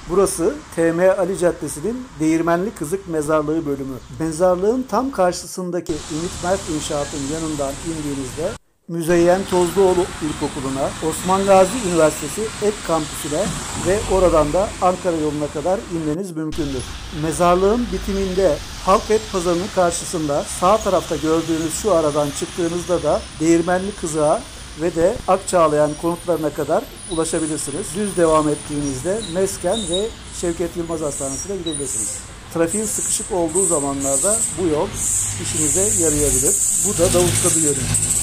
Burası TM Ali Caddesi'nin Değirmenli Kızık Mezarlığı bölümü. Mezarlığın tam karşısındaki Ümit Mert İnşaat'ın yanından indiğinizde Müzeyyen Tozluoğlu İlkokulu'na, Osman Gazi Üniversitesi Ek Kampüsü'ne ve oradan da Ankara yoluna kadar inmeniz mümkündür. Mezarlığın bitiminde Halk Et Pazarı'nın karşısında sağ tarafta gördüğünüz şu aradan çıktığınızda da Değirmenli Kızık'a ve de Akçağlayan konutlarına kadar ulaşabilirsiniz. Düz devam ettiğinizde Mesken ve Şevket Yılmaz Hastanesi'ne gidebilirsiniz. Trafiğin sıkışık olduğu zamanlarda bu yol işinize yarayabilir. Bu da Davutkadı yönü.